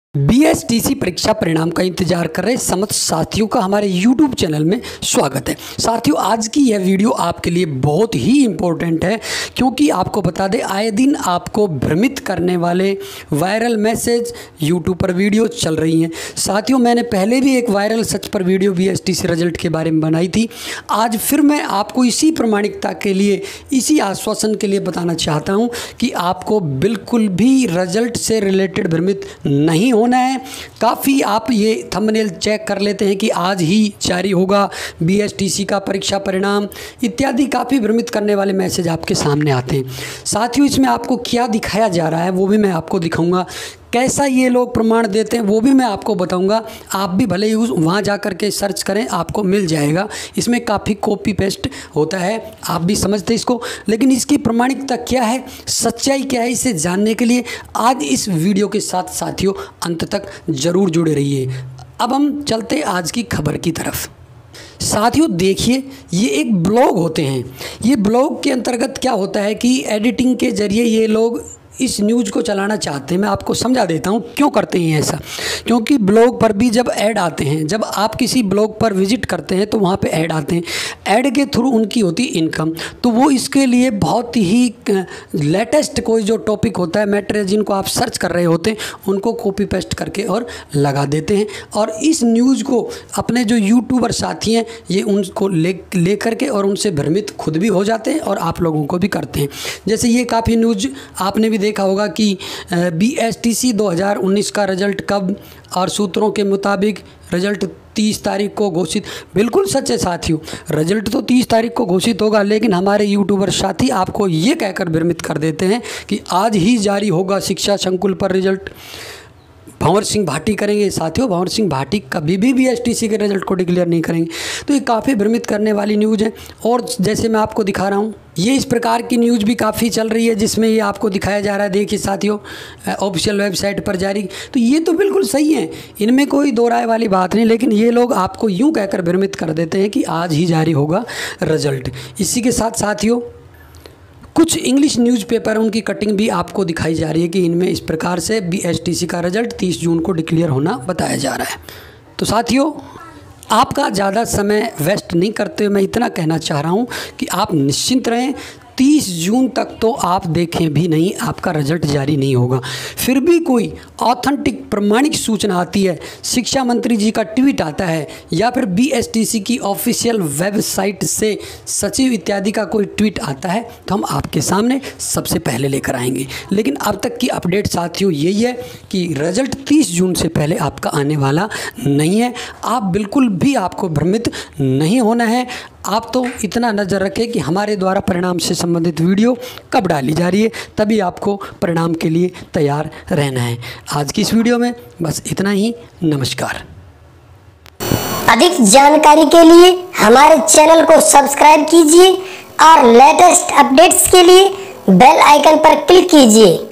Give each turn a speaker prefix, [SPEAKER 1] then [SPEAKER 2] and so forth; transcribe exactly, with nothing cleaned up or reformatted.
[SPEAKER 1] B S T सी परीक्षा परिणाम का इंतजार कर रहे समस्त साथियों का हमारे यूट्यूब चैनल में स्वागत है। साथियों, आज की यह वीडियो आपके लिए बहुत ही इम्पोर्टेंट है, क्योंकि आपको बता दें आए दिन आपको भ्रमित करने वाले वायरल मैसेज यूट्यूब पर वीडियो चल रही हैं। साथियों, मैंने पहले भी एक वायरल सच पर video B S T C result के बारे में बनाई थी। आज फिर मैं आपको इसी प्रमाणिकता के लिए, इसी आश्वासन के लिए बताना चाहता हूँ कि आपको बिल्कुल भी रिजल्ट से रिलेटेड भ्रमित नहीं होना है। काफ़ी आप ये थंबनेल चेक कर लेते हैं कि आज ही जारी होगा बी एस टी सी का परीक्षा परिणाम इत्यादि, काफ़ी भ्रमित करने वाले मैसेज आपके सामने आते हैं। साथियों, इसमें आपको क्या दिखाया जा रहा है वो भी मैं आपको दिखाऊंगा, कैसा ये लोग प्रमाण देते हैं वो भी मैं आपको बताऊंगा। आप भी भले ही उस वहाँ जा कर के सर्च करें, आपको मिल जाएगा। इसमें काफ़ी कॉपी पेस्ट होता है, आप भी समझते इसको, लेकिन इसकी प्रमाणिकता क्या है, सच्चाई क्या है, इसे जानने के लिए आज इस वीडियो के साथ साथियों अंत तक ज़रूर जुड़े रहिए। अब हम चलते आज की खबर की तरफ। साथियों देखिए, ये एक ब्लॉग होते हैं। ये ब्लॉग के अंतर्गत क्या होता है कि एडिटिंग के ज़रिए ये लोग इस न्यूज़ को चलाना चाहते हैं। मैं आपको समझा देता हूँ क्यों करते हैं ऐसा। क्योंकि ब्लॉग पर भी जब ऐड आते हैं, जब आप किसी ब्लॉग पर विजिट करते हैं तो वहाँ पे ऐड आते हैं, ऐड के थ्रू उनकी होती है इनकम। तो वो इसके लिए बहुत ही लेटेस्ट कोई जो टॉपिक होता है, मैटर जिनको आप सर्च कर रहे होते हैं, उनको कॉपी पेस्ट करके और लगा देते हैं। और इस न्यूज़ को अपने जो यूट्यूबर साथी हैं ये उनको ले ले करके और उनसे भ्रमित खुद भी हो जाते हैं और आप लोगों को भी करते हैं। जैसे ये काफ़ी न्यूज़ आपने भी देखा होगा कि बी एस टी सी दो हज़ार उन्नीस का रिजल्ट कब, और सूत्रों के मुताबिक रिजल्ट तीस तारीख को घोषित। बिल्कुल सच है साथियों, रिजल्ट तो तीस तारीख को घोषित होगा, लेकिन हमारे यूट्यूबर साथी आपको ये कहकर भ्रमित कर देते हैं कि आज ही जारी होगा शिक्षा संकुल पर रिजल्ट। भंवर सिंह भाटी करेंगे। साथियों, भंवर सिंह भाटी कभी भी बी एस टी सी के रिजल्ट को डिक्लेयर नहीं करेंगे। तो ये काफ़ी भ्रमित करने वाली न्यूज़ है। और जैसे मैं आपको दिखा रहा हूँ, ये इस प्रकार की न्यूज़ भी काफ़ी चल रही है जिसमें ये आपको दिखाया जा रहा है। देखिए साथियों, ऑफिशियल वेबसाइट पर जारी, तो ये तो बिल्कुल सही है, इनमें कोई दो राय वाली बात नहीं, लेकिन ये लोग आपको यूँ कहकर भ्रमित कर देते हैं कि आज ही जारी होगा रिजल्ट। इसी के साथ साथियों, कुछ इंग्लिश न्यूज़पेपर उनकी कटिंग भी आपको दिखाई जा रही है कि इनमें इस प्रकार से बी एस टी सी का रिजल्ट तीस जून को डिक्लेयर होना बताया जा रहा है। तो साथियों, आपका ज़्यादा समय वेस्ट नहीं करते हुए मैं इतना कहना चाह रहा हूँ कि आप निश्चिंत रहें। तीस जून तक तो आप देखें भी नहीं, आपका रिजल्ट जारी नहीं होगा। फिर भी कोई ऑथेंटिक प्रमाणिक सूचना आती है, शिक्षा मंत्री जी का ट्वीट आता है, या फिर बी एस टी सी की ऑफिशियल वेबसाइट से सचिव इत्यादि का कोई ट्वीट आता है, तो हम आपके सामने सबसे पहले लेकर आएंगे। लेकिन अब तक की अपडेट साथियों यही है कि रिजल्ट तीस जून से पहले आपका आने वाला नहीं है। आप बिल्कुल भी आपको भ्रमित नहीं होना है। आप तो इतना नज़र रखें कि हमारे द्वारा परिणाम से संबंधित वीडियो कब डाली जा रही है, तभी आपको परिणाम के लिए तैयार रहना है। आज की इस वीडियो में बस इतना ही। नमस्कार।
[SPEAKER 2] अधिक जानकारी के लिए हमारे चैनल को सब्सक्राइब कीजिए और लेटेस्ट अपडेट्स के लिए बेल आइकन पर क्लिक कीजिए।